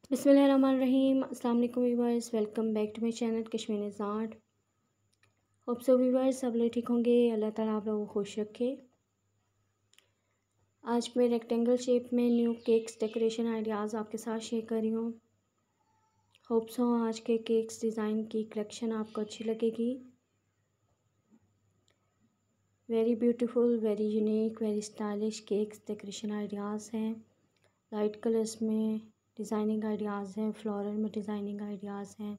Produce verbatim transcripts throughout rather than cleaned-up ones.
बिस्मिल्लाहिर्रहमानिर्रहीम। अस्सलाम वालेकुम viewers, welcome back to my channel Kashmir art. Hope so viewers सब लोग ठीक होंगे। अल्लाह ताला आप लोगों को खुश रखे। आज मैं रेक्टेंगल शेप में न्यू केक्स डेकोरेशन आइडियाज़ आपके साथ शेयर कर रही हूँ। होप सो आज के केक्स डिज़ाइन की कलेक्शन आपको अच्छी लगेगी। Very beautiful, very unique, very stylish cakes decoration ideas हैं। लाइट कलर्स में डिज़ाइनिंग आइडियाज़ हैं, फ्लोरल में डिज़ाइनिंग आइडियाज़ हैं।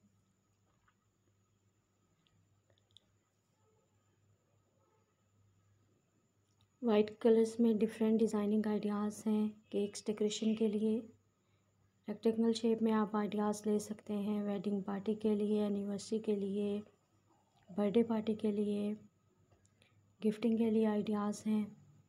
वाइट कलर्स में डिफरेंट डिज़ाइनिंग आइडियाज़ हैं केक्स डेकोरेशन के लिए। रेक्टेंगल शेप में आप आइडियाज़ ले सकते हैं वेडिंग पार्टी के लिए, एनिवर्सरी के लिए, बर्थडे पार्टी के लिए, गिफ्टिंग के लिए आइडियाज़ हैं।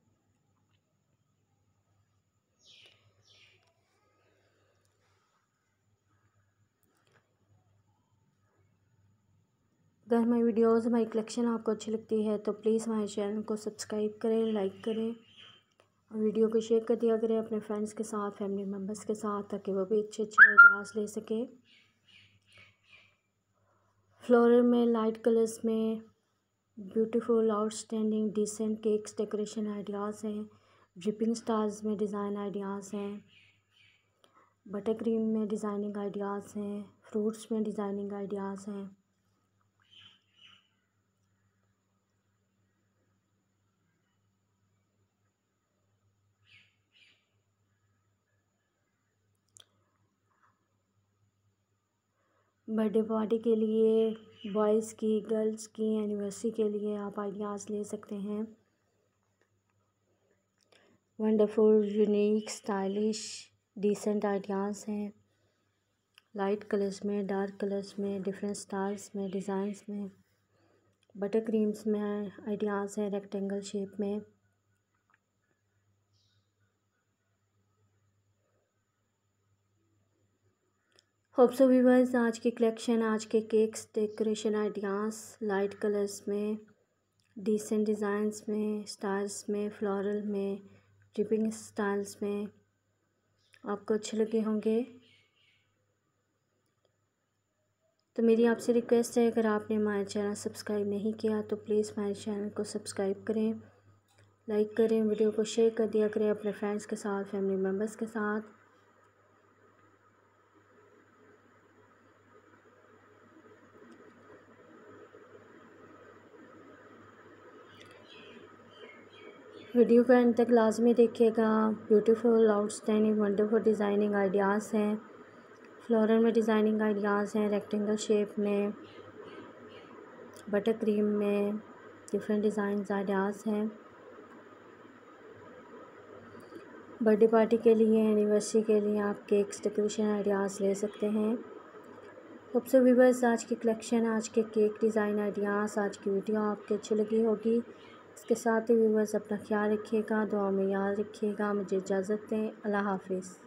अगर हमारी वीडियोस हमारी कलेक्शन आपको अच्छी लगती है तो प्लीज़ हमारे चैनल को सब्सक्राइब करें, लाइक करें और वीडियो को शेयर कर दिया करें अपने फ्रेंड्स के साथ, फैमिली मेम्बर्स के साथ, ताकि वो भी अच्छे अच्छे आइडियाज़ ले सकें। फ्लोरल में, लाइट कलर्स में beautiful, outstanding, decent cakes decoration ideas हैं। ड्रिपिंग स्टार्स में डिज़ाइन आइडियाज़ हैं। बटर क्रीम में डिज़ाइनिंग आइडियाज़ हैं। फ्रूट्स में डिज़ाइनिंग आइडियाज़ हैं। बर्थडे पार्टी के लिए, बॉयज़ की, गर्ल्स की एनिवर्सरी के लिए आप आइडियाज़ ले सकते हैं। Wonderful, unique, stylish, decent ideas हैं। लाइट कलर्स में, डार्क कलर्स में, डिफरेंट स्टाइल्स में, डिज़ाइंस में, बटर क्रीम्स में आइडियाज़ हैं रेक्टेंगल शेप में। होप सो व्यूअर्स आज की कलेक्शन, आज के cakes decoration ideas light colours में, डिसेंट डिज़ाइंस में, स्टाइल्स में, फ्लोरल में, ड्रिपिंग स्टाइल्स में आपको अच्छे लगे होंगे। तो मेरी आपसे रिक्वेस्ट है, अगर आपने हमारा चैनल सब्सक्राइब नहीं किया तो प्लीज़ हमारे चैनल को सब्सक्राइब करें, लाइक करें, वीडियो को शेयर कर दिया करें अपने फ्रेंड्स के साथ, फैमिली मेम्बर्स के साथ। वीडियो को एंड तक लाजमी देखिएगा। Beautiful, outstanding, wonderful designing ideas हैं। फ्लोरल में डिज़ाइनिंग आइडियाज़ हैं, रेक्टेंगल शेप में, बटर क्रीम में डिफरेंट डिज़ाइन आइडियाज़ हैं। बर्थडे पार्टी के लिए, एनिवर्सरी के लिए आप केक्स डेकोरेशन आइडियाज़ ले सकते हैं। होप सो व्यूअर्स आज की कलेक्शन, आज के केक डिज़ाइन आइडियाज़, आज की वीडियो आपको अच्छी लगी होगी। इसके साथ ही व्यूअर्स अपना ख्याल रखिएगा, दुआ में याद रखिएगा। मुझे इजाज़त दें। अल्लाह हाफिज़।